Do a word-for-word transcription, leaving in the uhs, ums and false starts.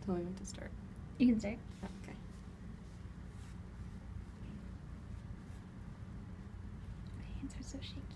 Tell me when to start. You can start. Okay. My hands are so shaky.